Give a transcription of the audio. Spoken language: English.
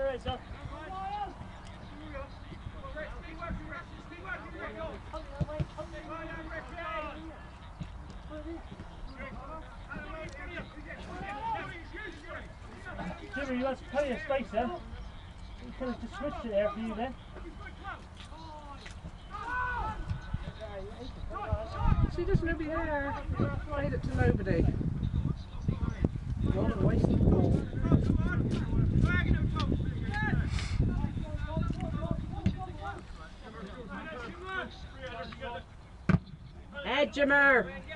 Alright, sir. Jimmy, you had plenty of space there. You could have just switched it there for you then. See, there's nobody there. Played it to nobody. What a waste of the ball. Edgemer!